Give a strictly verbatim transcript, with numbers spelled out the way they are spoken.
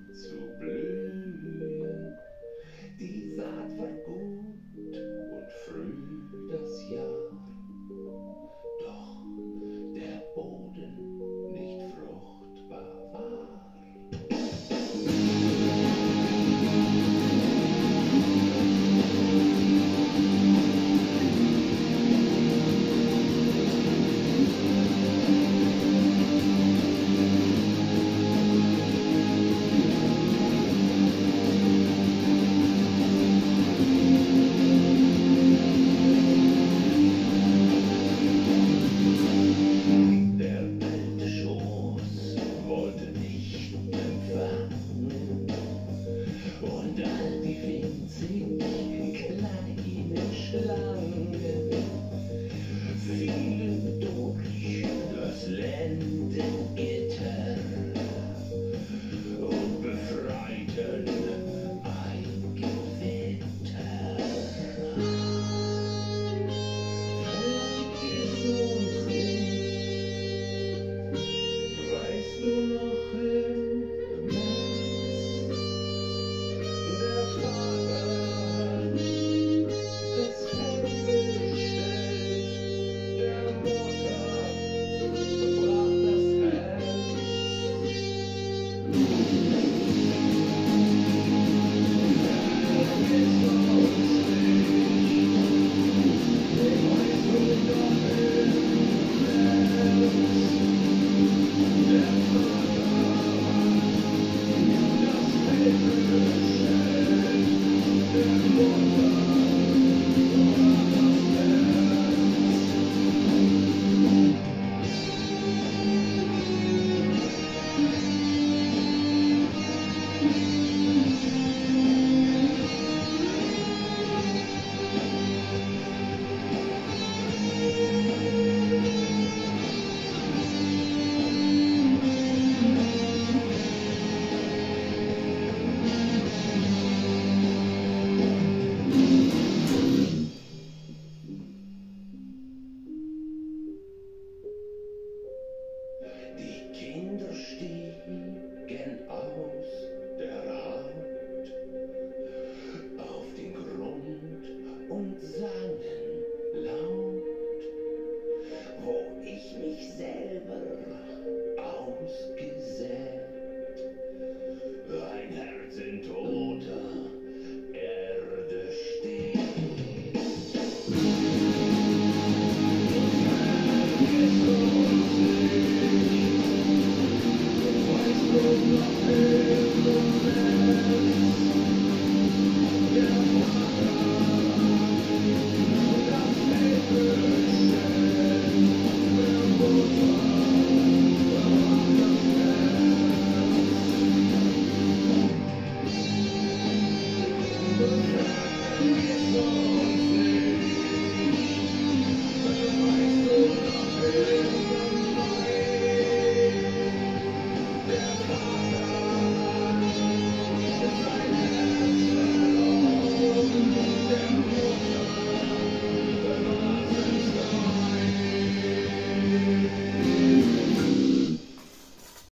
zu blühen. Die Saat war gut und früh das Jahr, doch der Boden nicht fruchtbar war. Und all die winzigen kleinen Schlangen fielen durch das Lendengitter und befreiten ein Gewitter. Vergiss uns nicht, weißt du noch im März? Der Vater hat das Hemd bestellt, der Mutter brach das Herz. Vergiss uns nicht, weißt du noch im März? Der Vater hat das Hemd bestellt, der Mutter brach das Herz. Die Kinder stiegen aus der Haut auf den Grund und sangen laut, wo ich mich selber ausgesät, ein Herz in toter Erde steht. Vergiss uns nicht, weißt du noch im März?